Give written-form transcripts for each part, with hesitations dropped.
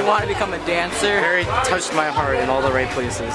want to become a dancer. Harry touched my heart in all the right places.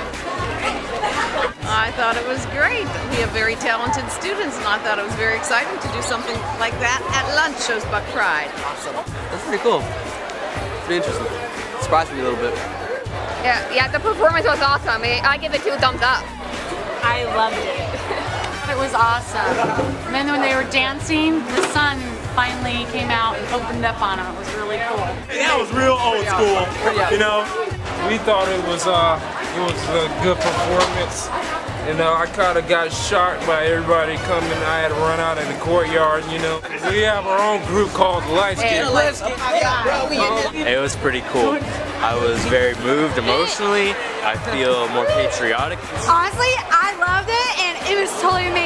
I thought it was great. We have very talented students, and I thought it was very exciting to do something like that at lunch, shows Buck Pride. Awesome. That's pretty cool. Pretty interesting. Surprised me a little bit. Yeah, the performance was awesome. I give it 2 thumbs up. I loved it. It was awesome. And then when they were dancing, the sun finally came out and opened up on them. It was really cool. That was real old school, you know. We thought it was a good performance. You know, I kind of got shocked by everybody coming. I had to run out in the courtyard, you know. We have our own group called Light Skin. It was pretty cool. I was very moved emotionally. I feel more patriotic. Honestly, I loved it, and it was totally amazing.